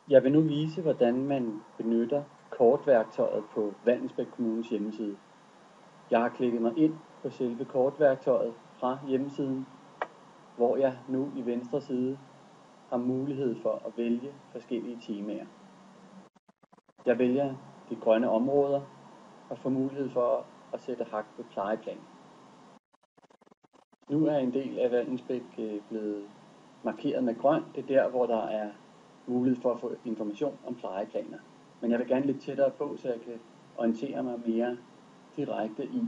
Jeg vil nu vise, hvordan man benytter kortværktøjet på Vallensbæk Kommunes hjemmeside. Jeg har klikket mig ind på selve kortværktøjet fra hjemmesiden, hvor jeg nu i venstre side har mulighed for at vælge forskellige temaer. Jeg vælger de grønne områder og får mulighed for at sætte hak ved plejeplan. Nu er en del af Vallensbæk blevet markeret med grønt. Det er der, hvor der er mulighed for at få information om plejeplaner. Men jeg vil gerne lidt tættere på, så jeg kan orientere mig mere direkte i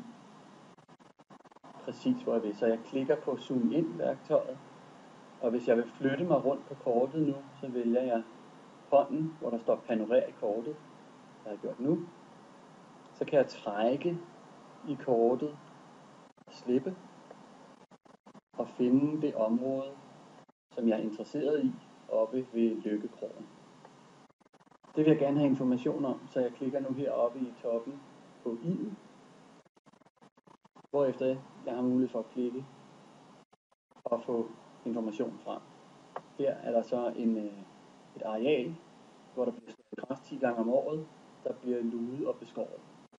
præcis hvor jeg vil. Så jeg klikker på zoom ind værktøjet, og hvis jeg vil flytte mig rundt på kortet nu, så vælger jeg hånden, hvor der står panorer i kortet. Det har jeg gjort nu. Så kan jeg trække i kortet og slippe og finde det område, som jeg er interesseret i, oppe ved Lykkekrogen. Det vil jeg gerne have information om, så jeg klikker nu heroppe i toppen på i'et, hvorefter jeg har mulighed for at klikke og få information frem. Her er der så et areal, hvor der bliver slået græs 10 gange om året, der bliver luget og beskåret.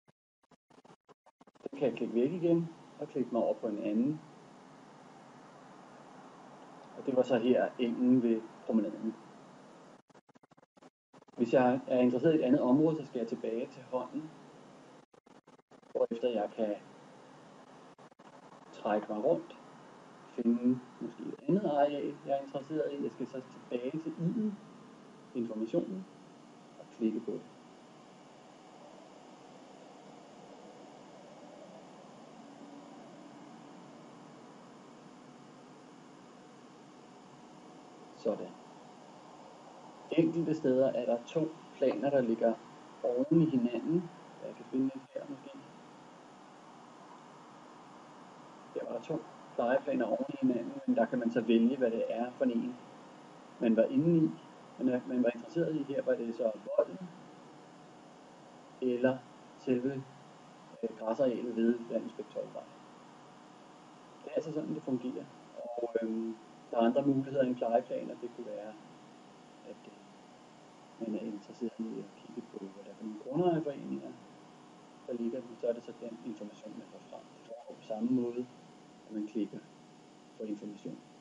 Så kan jeg klikke væk igen og klikke mig over på en anden. Og det var så her engen ved promenaden. Hvis jeg er interesseret i et andet område, så skal jeg tilbage til hånden, hvorefter jeg kan trække mig rundt, finde måske et andet areal, jeg er interesseret i. Jeg skal så tilbage til i'et, informationen, og klikke på det. Sådan. Enkelte steder er der 2 planer, der ligger oven i hinanden. Jeg kan finde et her måske. Her var der 2 plejeplaner oven i hinanden, men der kan man så vælge, hvad det er for en, man var inde i. Man var interesseret i. Her var det så volden, eller selve græsarealet ved Vallensbæk Toldvej. Det er altså sådan, det fungerer. Og der er andre muligheder end plejeplaner. Det kunne være, at man er interesseret i at kigge på, hvad der er for nogle grundejerforeninger, der ligger, så er det så den information, man får frem. Det foregår på samme måde, når man klikker på information.